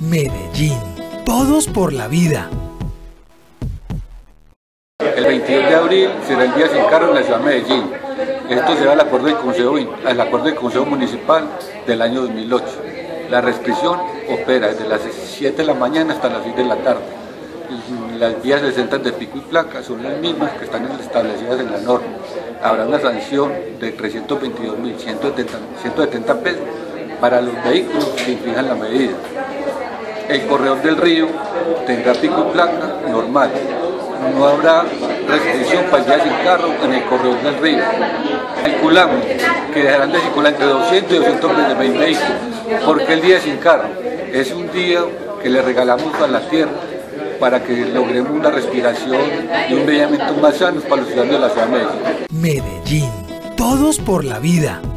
Medellín, todos por la vida. El 22 de abril será el día sin carro en la ciudad de Medellín. Esto será el acuerdo del Consejo Municipal del año 2008. La restricción opera desde las 7 de la mañana hasta las 6 de la tarde. Las vías exentas de pico y placa son las mismas que están establecidas en la norma. Habrá una sanción de 322.170 pesos para los vehículos que infrinjan la medida. El corredor del río tendrá pico y placa normal. No habrá restricción para el día sin carro en el corredor del río. Calculamos que dejarán de circular entre 200 y 220 vehículos, porque el día sin carro es un día que le regalamos a la tierra para que logremos una respiración y un envejecimiento más sano para los ciudadanos de la ciudad de Medellín. Medellín, todos por la vida.